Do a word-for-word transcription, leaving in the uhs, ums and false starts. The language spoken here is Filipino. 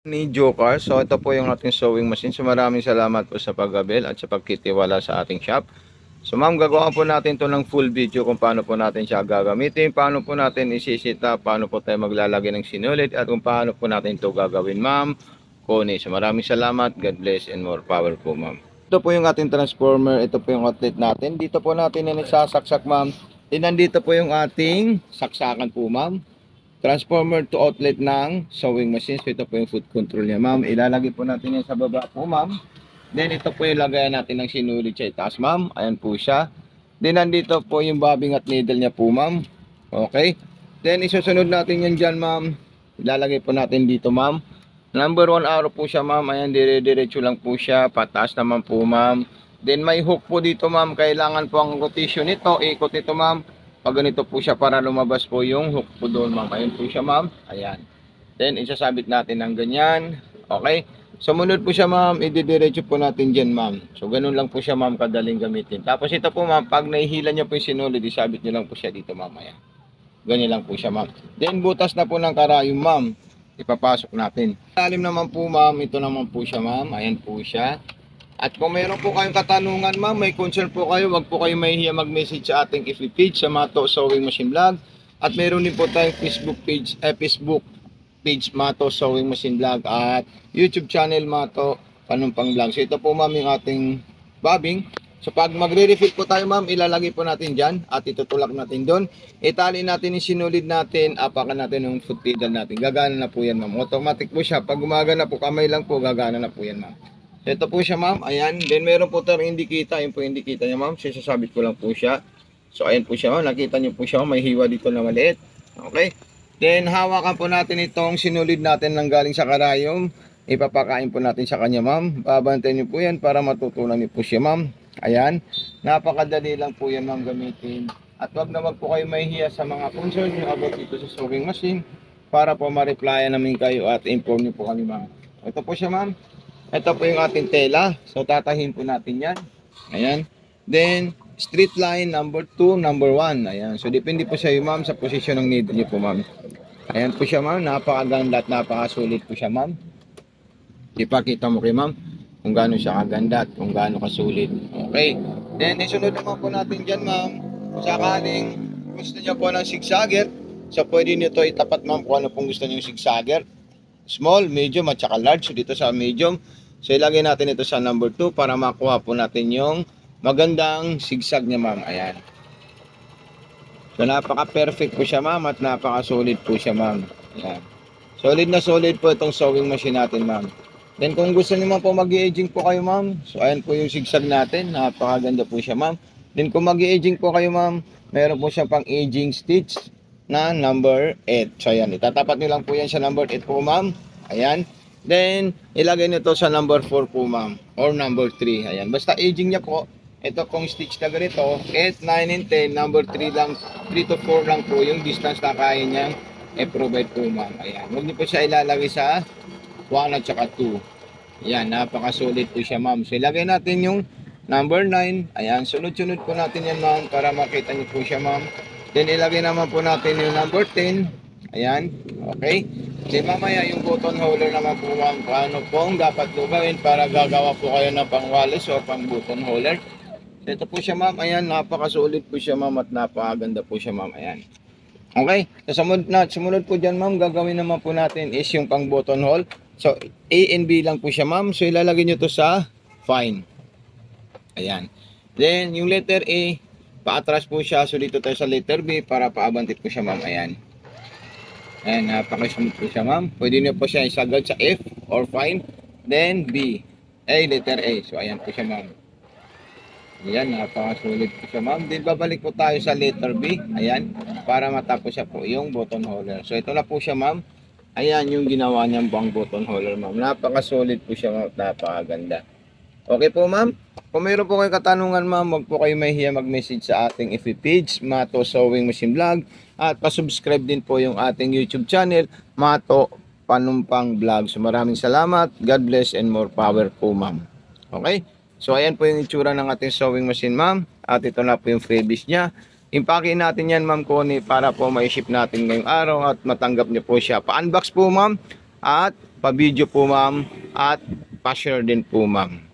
Ni Joker. So ito po yung ating sewing machine. So maraming salamat po sa pag-avail at sa pagkitiwala sa ating shop. So ma'am, gagawa po natin to ng full video kung paano po natin siya gagamitin, paano po natin isisita, paano po tayo maglalagay ng sinulid at kung paano po natin to gagawin, ma'am Connie. So maraming salamat. God bless and more power po, ma'am. Ito po yung ating transformer. Ito po yung outlet natin. Dito po natin na nagsasaksak, ma'am. Then nandito po yung ating saksakan po, ma'am. Transformer to outlet ng sewing machine. So ito po yung foot control niya, ma'am. Ilalagay po natin yan sa baba po, ma'am. Then ito po yung lagayan natin ng sinulid sa itaas, ma'am. Ayan po siya. Then nandito po yung bobbing at needle niya po, ma'am. Okay. Then isusunod natin yan dyan, ma'am. Ilalagay po natin dito, ma'am. Number one arrow po siya, ma'am. Ayan, dire-diretso lang po siya. Pataas naman po, ma'am. Then may hook po dito, ma'am. Kailangan po ang rotation nito. Ikot ito, ma'am. Pag ganito po siya para lumabas po yung hook po doon, ma'am. Ayun po siya, ma'am. Ayan. Then, isasabit natin ng ganyan. Okay. Sumunod po siya, ma'am. Ididiretso po natin dyan, ma'am. So, ganun lang po siya, ma'am. Kadaling gamitin. Tapos, ito po, ma'am. Pag nahihila niya po yung sinulid, isabit niyo lang po siya dito, ma'am. Ayan. Ganyan lang po siya, ma'am. Then, butas na po ng karayom, ma'am. Ipapasok natin. Lalim naman po, ma'am. Ito naman po siya, ma'am. Ayan po siya. At kung mayroon po kayong katanungan, ma'am, may concern po kayo, wag po kayo mahihiya mag-message sa ating F B page sa Mato Sewing Machine Vlog. At mayroon din po tayong Facebook page, eh, Facebook page Mato Sewing Machine Vlog at YouTube channel Mato Panumpang Vlog. So ito po, ma'am, yung ating bobbing. So pag magre-refill po tayo, ma'am, ilalagay po natin dyan at itutulak natin doon. Itali natin yung sinulid natin, apakan natin yung foot pedal natin. Gagana na po yan, ma'am. Automatic po siya. Pag gumagana po, kamay lang po, gagana na po yan, ma'am. Ito po siya, ma'am. Ayan. Then meron po tayong indikita. Ayun po yung indikita niya, ma'am. So sasabit ko lang po siya. So ayan po siya, ma'am. Nakita niyo po siya, ma'am. May hiwa dito na maliit. Okay. Then hawakan po natin itong sinulid natin ng galing sa karayom. Ipapakain po natin sa kanya, ma'am. Babantayan niyo po yan para matutunan niyo po siya, ma'am. Ayan. Napakadali lang po yan, ma'am, gamitin. At wag na wag po kayo mahihiya sa mga concern niyo about dito sa sewing machine para po ma-replyan namin kayo at inform niyo po kami, ma'am. Ito po siya, ma'am. Ito po yung ating tela. So, tatahin po natin yan. Ayan. Then, straight line number two, number one. Ayan. So, depende po sa iyo, ma'am, sa posisyon ng needle niyo po, ma'am. Ayan po siya, ma'am. Napakaganda at napakasulit po siya, ma'am. Ipakita mo kay ma'am kung gaano siya kaganda at kung gaano kasulit. Okay. Then, isunod naman po natin dyan, ma'am. Kung sakaling gusto niya po ng zigzagger, so, pwede niyo to itapat, ma'am, kung ano pong gusto niyo zigzagger. Small, medium, at saka large. So, dito sa medium. So, ilagay natin ito sa number two para makuha po natin yung magandang sigsag niya, ma'am. Ayan. So, napaka-perfect po siya, ma'am, at napaka-solid po siya, ma'am. Ayan. Solid na solid po itong sewing machine natin, ma'am. Then, kung gusto niyo man po mag-i-aging po kayo, ma'am. So, ayan po yung sigsag natin. Napakaganda po siya, ma'am. Then, kung mag-i-aging po kayo, ma'am, meron po siya pang aging stitch na number eight. So, ayan. Itatapat nyo lang po yan sa number eight po, ma'am. Ayan. Then, ilagay nito sa number four po, ma'am. Or number three. Ayan. Basta aging niya po. Ito pong stitch na ganito. eight, nine, and ten. Number three lang. three to four lang po yung distance na kaya niyang i-provide po, ma'am. Ayan. Huwag niyo po siya ilalagay sa one at saka two. Ayan. Napakasulit po siya, ma'am. So, ilagay natin yung number nine. Ayan. Sunod-sunod po natin yan, ma'am. Para makita niyo po siya, ma'am. Then, ilagay naman po natin yung number ten. Ayan. Okay. Then, mamaya yung button holder naman po, ma'am. Paano pong dapat gawin para gagawa po kayo ng pang-wallis o pang-button holder. So, ito po siya, ma'am. Ayan. Napakasulit po siya, ma'am. At napakaganda po siya, ma'am. Ayan. Okay. So, sumunod, na, sumunod po dyan, ma'am. Gagawin naman po natin is yung pang-button hole. So, A and B lang po siya, ma'am. So, ilalagay nyo to sa fine. Ayan. Then, yung letter A, paatras po siya. So, dito tayo sa letter B para paabantit po siya, ma'am. Ayan. Ayan, napakasmooth po siya, ma'am. Pwede nyo po siya isagad sa F or fine. Then, B. A, letter A. So, ayan po siya, ma'am. Ayan, napakasulit po siya, ma'am. Then, babalik po tayo sa letter B. Ayan, para matapos siya po yung button holder. So, ito na po siya, ma'am. Ayan, yung ginawa niyang bang button holder, ma'am. Napakasulit po siya, ma'am. Napakaganda. Okay po, ma'am. Kung mayroon po kayong katanungan, ma'am, huwag po kayo mahihiya mag-message sa ating F B page, Mato Sewing Machine Vlog. At pasubscribe din po yung ating YouTube channel, Mato Panumpang Vlog. So, maraming salamat. God bless and more power po, ma'am. Okay? So, ayan po yung itsura ng ating sewing machine, ma'am. At ito na po yung freebies niya. Impakin natin yan, ma'am Connie, para po ma-ship natin ngayong araw at matanggap niyo po siya. Pa-unbox po, ma'am. at pa-video po ma'am at pa-share din po ma'am.